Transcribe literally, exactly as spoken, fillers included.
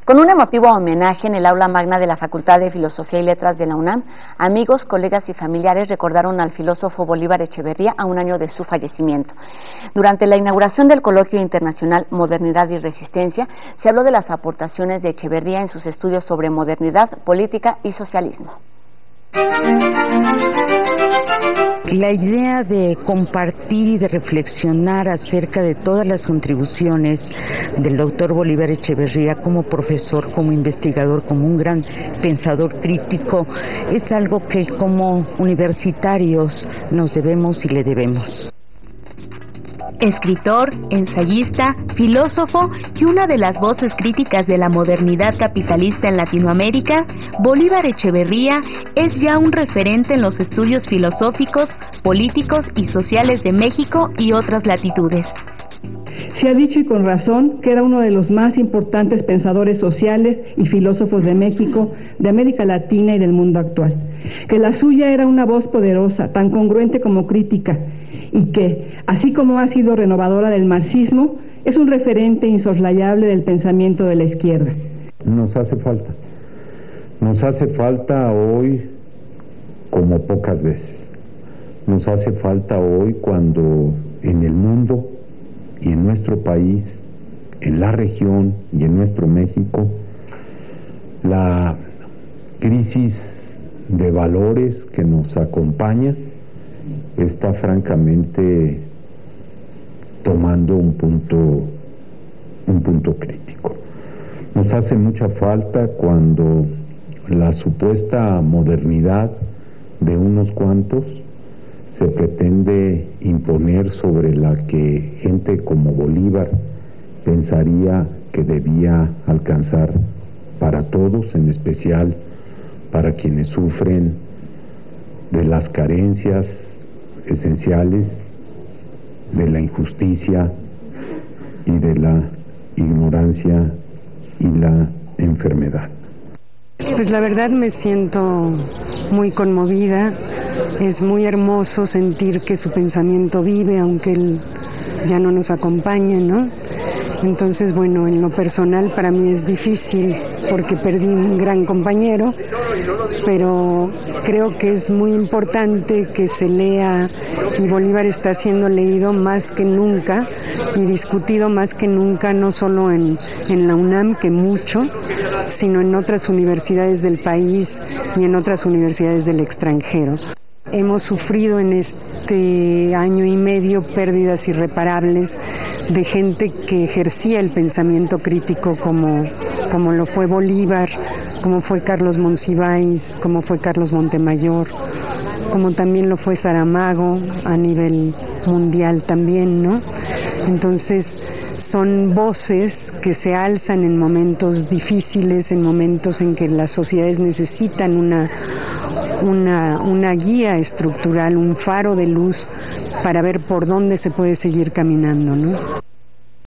Con un emotivo homenaje en el aula magna de la Facultad de Filosofía y Letras de la UNAM, amigos, colegas y familiares recordaron al filósofo Bolívar Echeverría a un año de su fallecimiento. Durante la inauguración del coloquio internacional Modernidad y Resistencia, se habló de las aportaciones de Echeverría en sus estudios sobre modernidad, política y socialismo. La idea de compartir y de reflexionar acerca de todas las contribuciones del doctor Bolívar Echeverría como profesor, como investigador, como un gran pensador crítico, es algo que como universitarios nos debemos y le debemos. Escritor, ensayista, filósofo y una de las voces críticas de la modernidad capitalista en Latinoamérica, Bolívar Echeverría es ya un referente en los estudios filosóficos, políticos y sociales de México y otras latitudes. Se ha dicho y con razón que era uno de los más importantes pensadores sociales y filósofos de México, de América Latina y del mundo actual, que la suya era una voz poderosa, tan congruente como crítica, y que, así como ha sido renovadora del marxismo, es un referente insoslayable del pensamiento de la izquierda. Nos hace falta, nos hace falta hoy como pocas veces, nos hace falta hoy cuando en el mundo y en nuestro país, en la región y en nuestro México, la crisis de valores que nos acompaña está francamente tomando un punto, un punto crítico. Nos hace mucha falta cuando la supuesta modernidad de unos cuantos se pretende imponer sobre la que gente como Bolívar pensaría que debía alcanzar para todos, en especial para quienes sufren de las carencias esenciales, de la injusticia y de la ignorancia y la enfermedad. Pues la verdad me siento muy conmovida, es muy hermoso sentir que su pensamiento vive, aunque él ya no nos acompaña, ¿no? Entonces, bueno, en lo personal para mí es difícil porque perdí un gran compañero, pero creo que es muy importante que se lea, y Bolívar está siendo leído más que nunca y discutido más que nunca, no solo en, en la UNAM, que mucho, sino en otras universidades del país y en otras universidades del extranjero. Hemos sufrido en este año y medio pérdidas irreparables de gente que ejercía el pensamiento crítico como, como lo fue Bolívar, como fue Carlos Monsiváis, como fue Carlos Montemayor, como también lo fue Saramago a nivel mundial también, ¿no? Entonces son voces que se alzan en momentos difíciles, en momentos en que las sociedades necesitan una Una, una guía estructural, un faro de luz para ver por dónde se puede seguir caminando, ¿no?